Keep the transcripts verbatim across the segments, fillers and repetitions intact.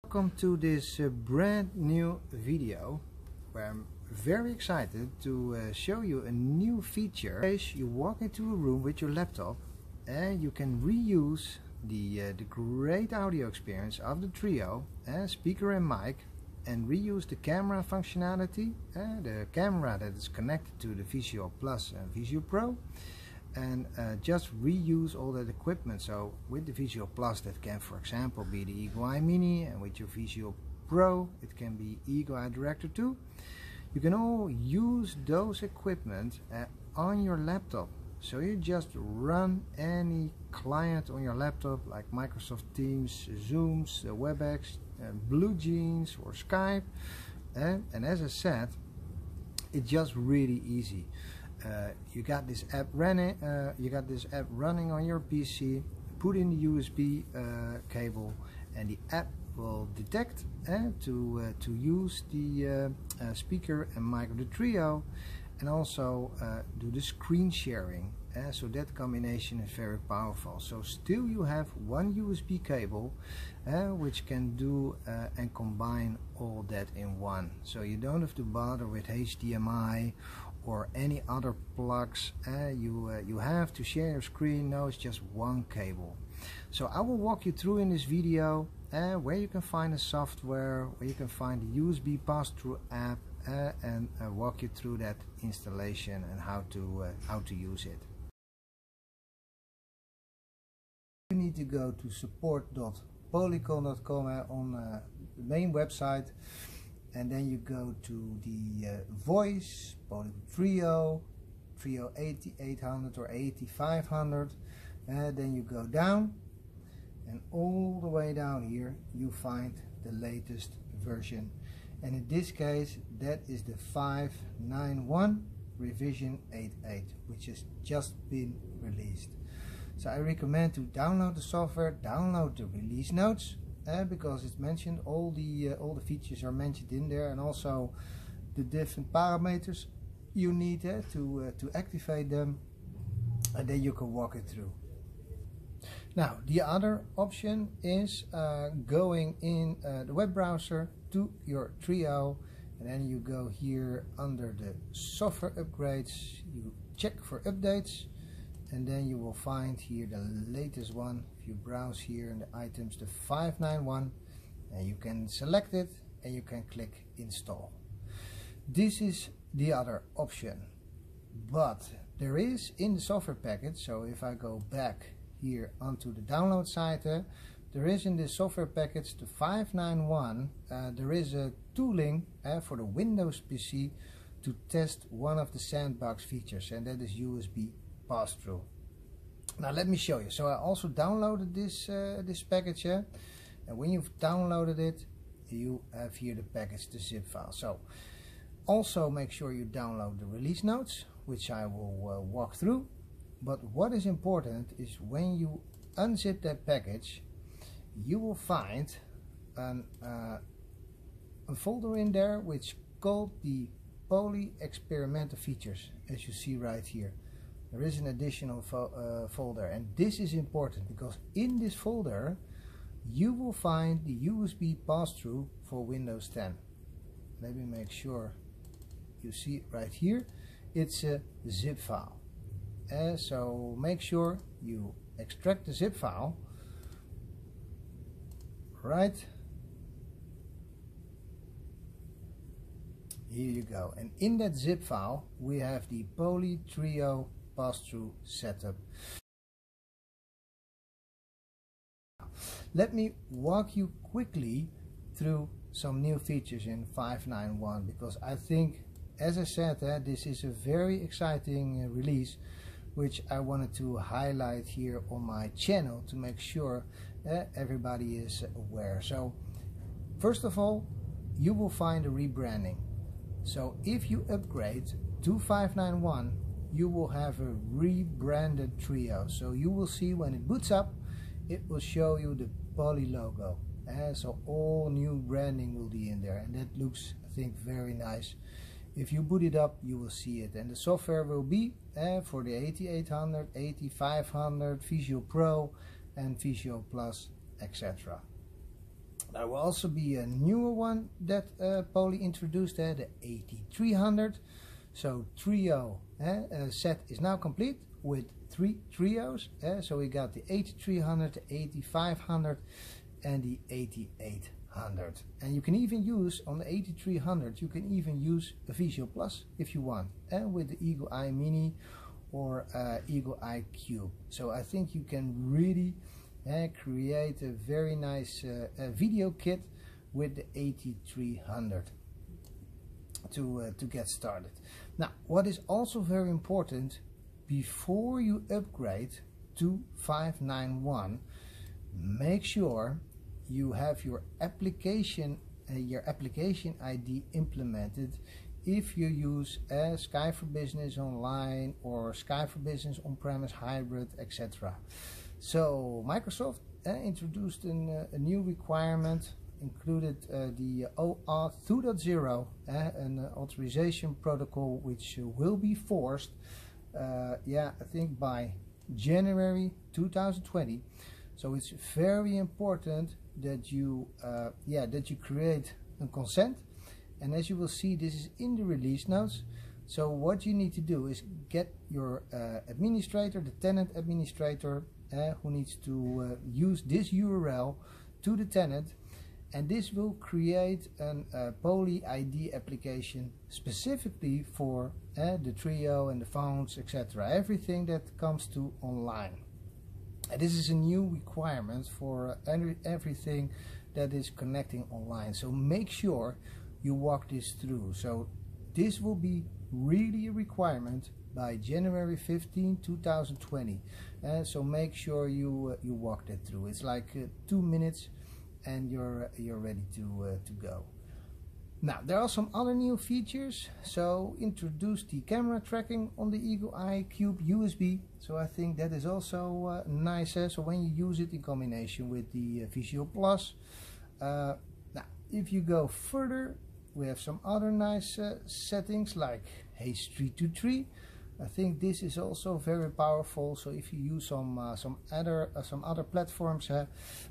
Welcome to this uh, brand new video where I'm very excited to uh, show you a new feature. You walk into a room with your laptop and you can reuse the, uh, the great audio experience of the Trio, uh, speaker and mic, and reuse the camera functionality, uh, the camera that is connected to the Visual Plus and Visual Pro, and uh, just reuse all that equipment. So with the Visual Plus, that can for example be the Eagle Eye Mini, and with your Visual Pro it can be Eagle Eye Director two. You can all use those equipment uh, on your laptop. So you just run any client on your laptop like Microsoft Teams, Zooms, uh, WebEx, uh, BlueJeans or Skype, uh, and as I said, it's just really easy. Uh, you got this app running. Uh, you got this app running on your P C. Put in the U S B uh, cable, and the app will detect uh, to uh, to use the uh, uh, speaker and mic of the Trio, and also uh, do the screen sharing. Uh, so that combination is very powerful. So still you have one U S B cable, uh, which can do uh, and combine all that in one. So you don't have to bother with H D M I or any other plugs uh, you uh, you have to share your screen. No, it's just one cable. So I will walk you through in this video uh, where you can find the software, where you can find the U S B pass-through app, uh, and uh, walk you through that installation and how to uh, how to use it. You need to go to support dot polycon dot com uh, on uh, the main website. And then you go to the uh, voice, Polycon Trio, Trio eighty-eight hundred or eighty-five hundred. And then you go down, and all the way down here you find the latest version. And in this case, that is the five ninety-one revision eighty-eight, which has just been released. So I recommend to download the software, download the release notes. Uh, because it's mentioned, all the uh, all the features are mentioned in there, and also the different parameters you need uh, to uh, to activate them, and then you can walk it through. Now the other option is uh, going in uh, the web browser to your Trio, and then you go here under the software upgrades, you check for updates, and then you will find here the latest one. If you browse here in the items, the five ninety-one, and you can select it and you can click install. This is the other option, but there is in the software package. So if I go back here onto the download site, uh, there is in the software package the five ninety-one, uh, there is a tooling uh, for the Windows P C to test one of the sandbox features, and that is U S B pass-through. Now let me show you. So I also downloaded this uh, this package here, and when you've downloaded it, you have here the package, the zip file. So also make sure you download the release notes, which I will uh, walk through. But what is important is when you unzip that package, you will find an, uh, a folder in there which called the Poly Experimental Features, as you see right here. There is an additional fo uh, folder, and this is important because in this folder you will find the U S B pass-through for Windows ten. Let me make sure you see it right here. It's a zip file, uh, so make sure you extract the zip file. Right, here you go, and in that zip file we have the Poly Trio pass-through setup. Let me walk you quickly through some new features in five ninety-one, because I think, as I said, uh, this is a very exciting uh, release which I wanted to highlight here on my channel to make sure uh, everybody is aware. So first of all, you will find a rebranding. So if you upgrade to five ninety-one, you will have a rebranded Trio. So you will see when it boots up, it will show you the Poly logo. Uh, so all new branding will be in there, and that looks, I think, very nice. If you boot it up, you will see it, and the software will be uh, for the eighty-eight hundred, eighty-five hundred, Visual Pro and Visual Plus, et cetera. There will also be a newer one that uh, Poly introduced, uh, the eighty-three hundred. So trio uh, uh, set is now complete with three trios. Uh, so we got the eighty-three hundred, the eighty-five hundred and the eighty-eight hundred. And you can even use, on the eighty-three hundred, you can even use a Visual Plus if you want, uh, with the Eagle Eye Mini or uh, Eagle Eye Cube. So I think you can really uh, create a very nice uh, uh, video kit with the eighty-three hundred to, uh, to get started. Now, what is also very important, before you upgrade to five nine one, make sure you have your application uh, your application I D implemented if you use uh, Sky for Business Online or Sky for Business On-Premise Hybrid, et cetera. So Microsoft uh, introduced an, uh, a new requirement, included uh, the OAuth two point zero, uh, an uh, authorization protocol which uh, will be forced, uh, yeah, I think by January two thousand twenty. So it's very important that you, uh, yeah, that you create a consent. And as you will see, this is in the release notes. So what you need to do is get your uh, administrator, the tenant administrator, uh, who needs to uh, use this U R L to the tenant, and this will create an uh, Poly I D application specifically for uh, the trio and the phones, et cetera. Everything that comes to online. And this is a new requirement for uh, everything that is connecting online. So make sure you walk this through. So this will be really a requirement by January fifteenth two thousand twenty. Uh, so make sure you uh, you walk that through. It's like uh, two minutes and you're uh, you're ready to uh, to go. Now there are some other new features. So introduce the camera tracking on the Eagle Eye Cube U S B. So I think that is also uh, nice. Uh, so when you use it in combination with the uh, Visual Plus. Uh, now if you go further, we have some other nice uh, settings like Haze three two three. I think this is also very powerful. So if you use some uh, some other uh, some other platforms, uh,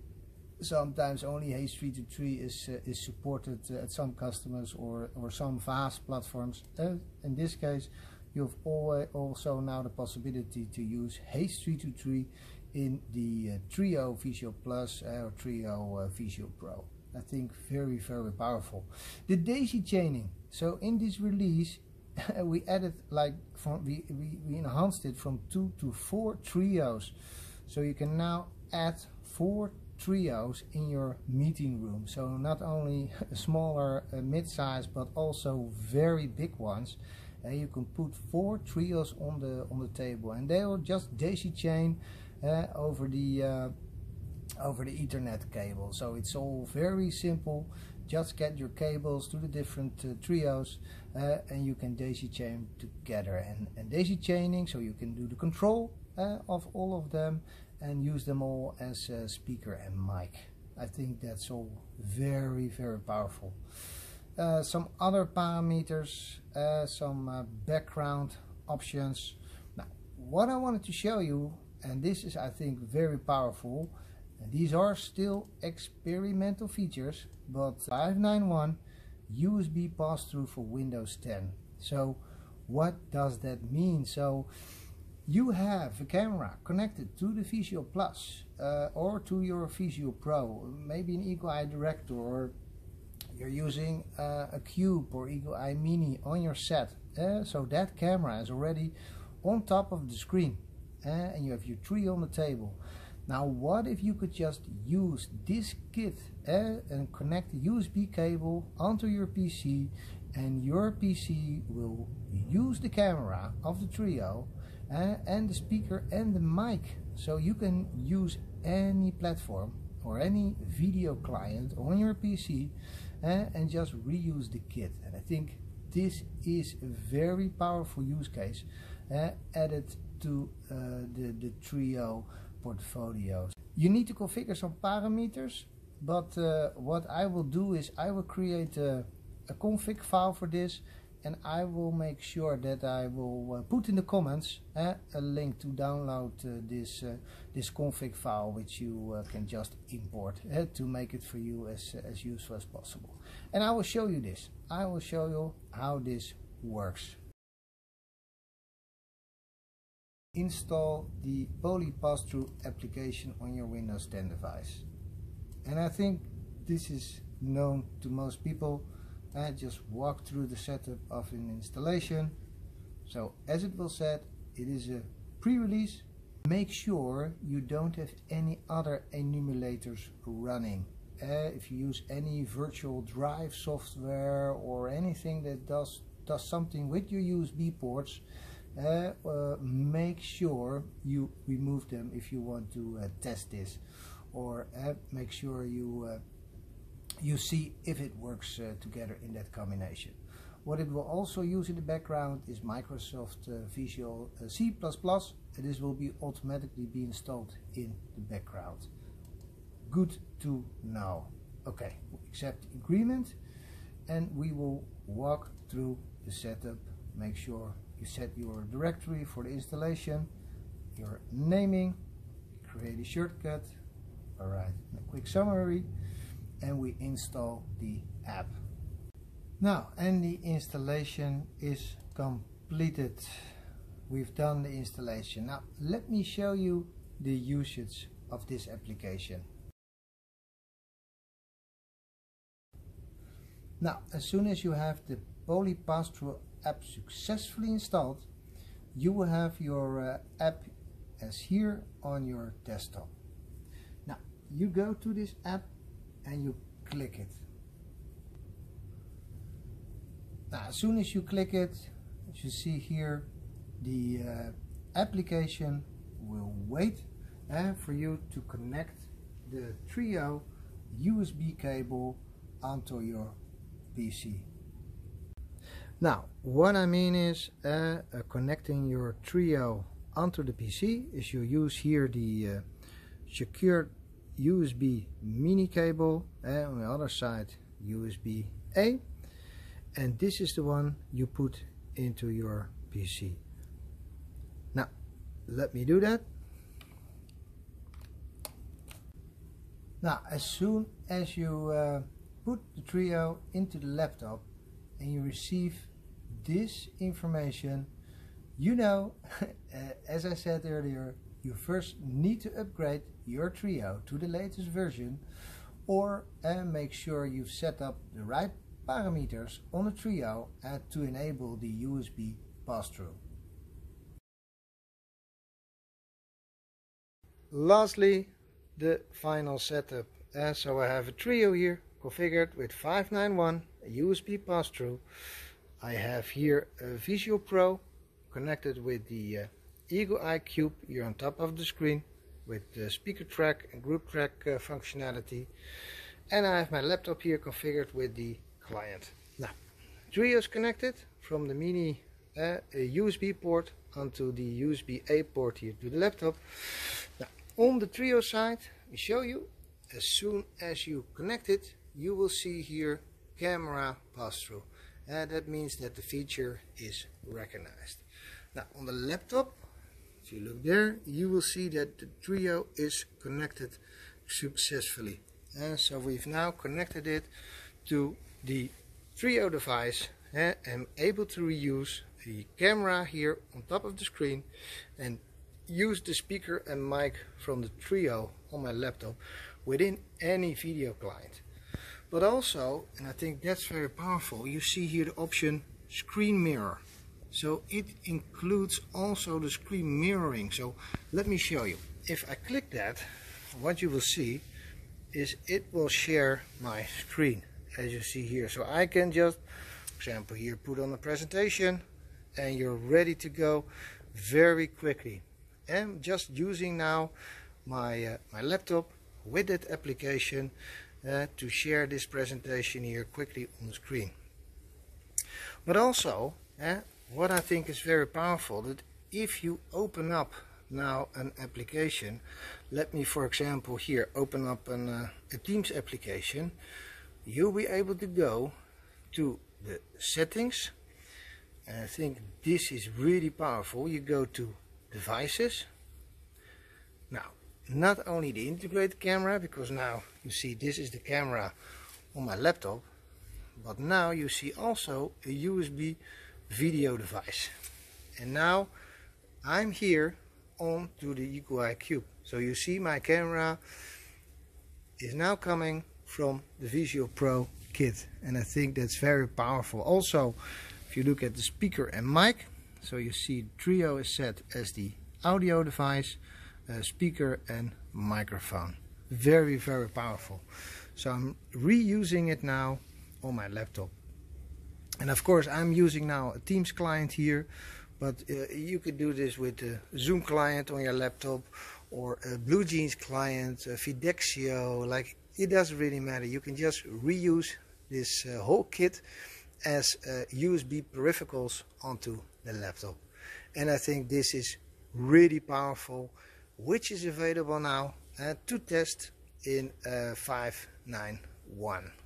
sometimes only Haze three two three is uh, is supported uh, at some customers or or some vast platforms. Uh, in this case, you have always also now the possibility to use Haze three two three in the uh, Trio Visual Plus uh, or Trio uh, Visual Pro. I think very very powerful. The daisy chaining. So in this release we added like from we, we, we enhanced it from two to four trios. So you can now add four trios in your meeting room. So not only smaller uh, mid-size but also very big ones. Uh, you can put four trios on the on the table and they will just daisy chain uh, over the uh, over the Ethernet cable. So it's all very simple. Just get your cables to the different uh, trios uh, and you can daisy chain together. And, and daisy chaining, so you can do the control uh, of all of them and use them all as a speaker and mic. I think that's all very very powerful. Uh, some other parameters, uh, some uh, background options. Now what I wanted to show you, and this is I think very powerful, and these are still experimental features, but five nine one U S B pass-through for Windows ten. So what does that mean? So you have a camera connected to the Visual Plus uh, or to your Visual Pro, maybe an Eagle Eye Director, or you're using uh, a Cube or Eagle Eye Mini on your set. Uh, so that camera is already on top of the screen uh, and you have your tree on the table. Now what if you could just use this kit uh, and connect the U S B cable onto your P C, and your P C will use the camera of the trio uh, and the speaker and the mic. So you can use any platform or any video client on your P C uh, and just reuse the kit. And I think this is a very powerful use case uh, added to uh, the, the trio portfolios. You need to configure some parameters, but uh, what I will do is I will create a, a config file for this and I will make sure that I will uh, put in the comments uh, a link to download uh, this uh, this config file, which you uh, can just import uh, to make it for you as, uh, as useful as possible. And I will show you this. I will show you how this works. Install the Poly Pass-Through application on your Windows ten device. And I think this is known to most people. I just walk through the setup of an installation. So as it was said, it is a pre-release. Make sure you don't have any other emulators running. Uh, if you use any virtual drive software or anything that does, does something with your U S B ports, uh, uh, make sure you remove them if you want to uh, test this. Or uh, make sure you uh, you see if it works uh, together in that combination. What it will also use in the background is Microsoft uh, Visual uh, C plus plus, and this will be automatically be installed in the background. Good to know. Okay, we accept the agreement, and we will walk through the setup. Make sure you set your directory for the installation, your naming, create a shortcut. Alright, a quick summary, and we install the app. Now, and the installation is completed. We've done the installation. Now, let me show you the usage of this application. Now, as soon as you have the Poly Pass-Through app successfully installed, you will have your uh, app as here on your desktop. Now, you go to this app and you click it. Now, as soon as you click it, as you see here, the uh, application will wait uh, for you to connect the Trio U S B cable onto your P C. Now, what I mean is uh, uh, connecting your Trio onto the P C is you use here the uh, secure U S B mini cable, and on the other side U S B A, and this is the one you put into your P C. Now let me do that. Now, as soon as you uh, put the Trio into the laptop and you receive this information, you know, uh, as I said earlier, you first need to upgrade your Trio to the latest version, or uh, make sure you've set up the right parameters on the Trio uh, to enable the U S B pass-through. Lastly, the final setup. Uh, so I have a Trio here configured with five nine one, a U S B pass-through. I have here a Visual Pro connected with the uh, Eagle Eye Cube here on top of the screen with the speaker track and group track uh, functionality, and I have my laptop here configured with the client. Now, Trio is connected from the mini uh, U S B port onto the U S B A port here to the laptop. Now, on the Trio side, we show you, as soon as you connect it, you will see here camera pass-through, and that means that the feature is recognized. Now, on the laptop, if you look there, you will see that the Trio is connected successfully. And so we've now connected it to the Trio device and I'm able to reuse the camera here on top of the screen and use the speaker and mic from the Trio on my laptop within any video client. But also, and I think that's very powerful, you see here the option screen mirror. So it includes also the screen mirroring. So let me show you. If I click that, what you will see is it will share my screen, as you see here. So I can just, for example, here put on a presentation and you're ready to go very quickly. And just using now my, uh, my laptop with that application uh, to share this presentation here quickly on the screen. But also, uh, what I think is very powerful, that if you open up now an application, let me for example here open up an, uh, a Teams application, you'll be able to go to the settings And I think this is really powerful. You go to devices. Now, not only the integrated camera, because now you see this is the camera on my laptop, but now you see also a U S B video device. And now I'm here on to the Eco-Eye Cube. So you see my camera is now coming from the Visio Pro kit, and I think that's very powerful. Also, if you look at the speaker and mic, so you see Trio is set as the audio device, uh, speaker and microphone. Very, very powerful. So I'm reusing it now on my laptop. And of course I'm using now a Teams client here, but uh, you could do this with a Zoom client on your laptop, or a BlueJeans client, a Videxio, like it doesn't really matter. You can just reuse this uh, whole kit as uh, U S B peripherals onto the laptop. And I think this is really powerful, which is available now uh, to test in uh, five nine one.